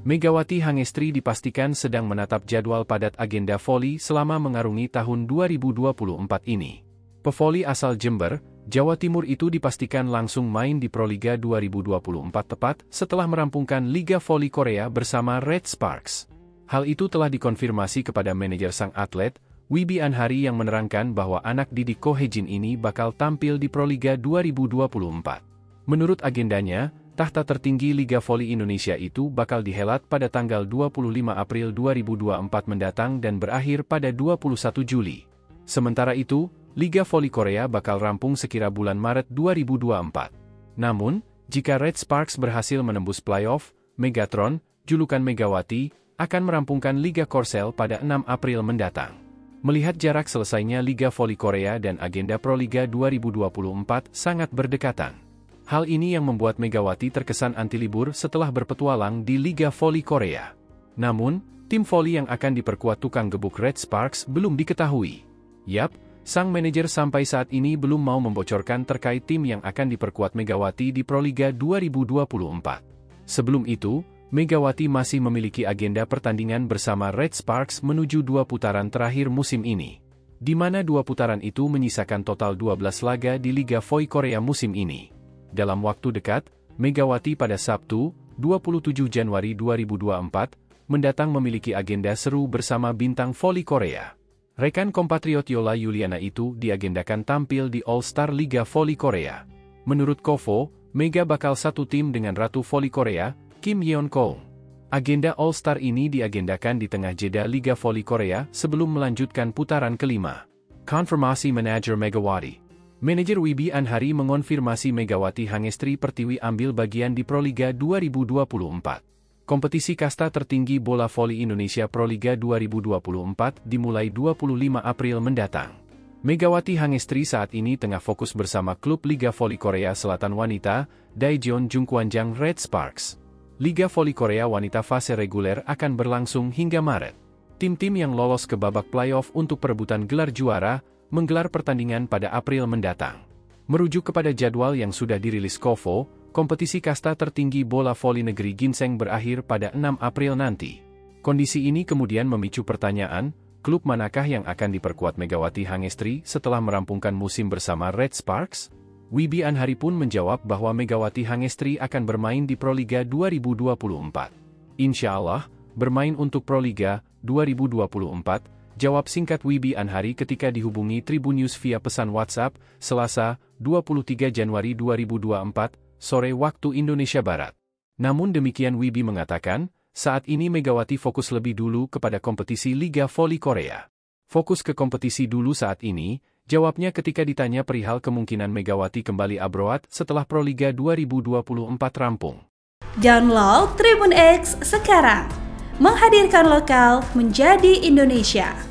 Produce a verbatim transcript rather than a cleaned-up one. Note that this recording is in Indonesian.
Megawati Hangestri dipastikan sedang menatap jadwal padat agenda voli selama mengarungi tahun dua ribu dua puluh empat ini. Pevoli asal Jember, Jawa Timur itu dipastikan langsung main di Proliga dua ribu dua puluh empat tepat setelah merampungkan Liga Voli Korea bersama Red Sparks. Hal itu telah dikonfirmasi kepada manajer sang atlet, Wibi Anhari, yang menerangkan bahwa anak didik Ko Hejin ini bakal tampil di Proliga dua ribu dua puluh empat. Menurut agendanya, tahta tertinggi Liga Voli Indonesia itu bakal dihelat pada tanggal dua puluh lima April dua ribu dua puluh empat mendatang dan berakhir pada dua puluh satu Juli. Sementara itu, Liga Voli Korea bakal rampung sekira bulan Maret dua ribu dua puluh empat. Namun, jika Red Sparks berhasil menembus playoff, Megatron, julukan Megawati, akan merampungkan Liga Korsel pada enam April mendatang. Melihat jarak selesainya Liga Voli Korea dan agenda Proliga dua ribu dua puluh empat sangat berdekatan. Hal ini yang membuat Megawati terkesan anti libur setelah berpetualang di Liga Voli Korea. Namun, tim voli yang akan diperkuat tukang gebuk Red Sparks belum diketahui. Yap, sang manajer sampai saat ini belum mau membocorkan terkait tim yang akan diperkuat Megawati di Proliga dua ribu dua puluh empat. Sebelum itu, Megawati masih memiliki agenda pertandingan bersama Red Sparks menuju dua putaran terakhir musim ini, di mana dua putaran itu menyisakan total dua belas laga di Liga Voli Korea musim ini. Dalam waktu dekat, Megawati pada Sabtu, dua puluh tujuh Januari dua ribu dua puluh empat, mendatang memiliki agenda seru bersama bintang voli Korea. Rekan kompatriot Yola Yuliana itu diagendakan tampil di All-Star Liga Voli Korea. Menurut Kovo, Mega bakal satu tim dengan Ratu Voli Korea, Kim Yeon Kong. Agenda All-Star ini diagendakan di tengah jeda Liga Voli Korea sebelum melanjutkan putaran kelima. Konfirmasi Manajer Megawati. Manajer Wibi Anhari mengonfirmasi Megawati Hangestri Pertiwi ambil bagian di Proliga dua ribu dua puluh empat. Kompetisi kasta tertinggi bola voli Indonesia Proliga dua ribu dua puluh empat dimulai dua puluh lima April mendatang. Megawati Hangestri saat ini tengah fokus bersama klub Liga Voli Korea Selatan Wanita, Daejeon Jungkwanjang Red Sparks. Liga Voli Korea Wanita fase reguler akan berlangsung hingga Maret. Tim-tim yang lolos ke babak playoff untuk perebutan gelar juara menggelar pertandingan pada April mendatang. Merujuk kepada jadwal yang sudah dirilis Kovo, kompetisi kasta tertinggi bola voli negeri ginseng berakhir pada enam April nanti. Kondisi ini kemudian memicu pertanyaan, klub manakah yang akan diperkuat Megawati Hangestri setelah merampungkan musim bersama Red Sparks? Wibi Anhari pun menjawab bahwa Megawati Hangestri akan bermain di Proliga dua ribu dua puluh empat. Insya Allah, bermain untuk Proliga dua ribu dua puluh empat, jawab singkat Wibi Anhari ketika dihubungi Tribun News via pesan WhatsApp, Selasa, dua puluh tiga Januari dua ribu dua puluh empat, sore waktu Indonesia Barat. Namun demikian Wibi mengatakan, saat ini Megawati fokus lebih dulu kepada kompetisi Liga Voli Korea. Fokus ke kompetisi dulu saat ini, jawabnya ketika ditanya perihal kemungkinan Megawati kembali abroad setelah Proliga dua ribu dua puluh empat rampung. Download Tribun X sekarang, menghadirkan lokal menjadi Indonesia.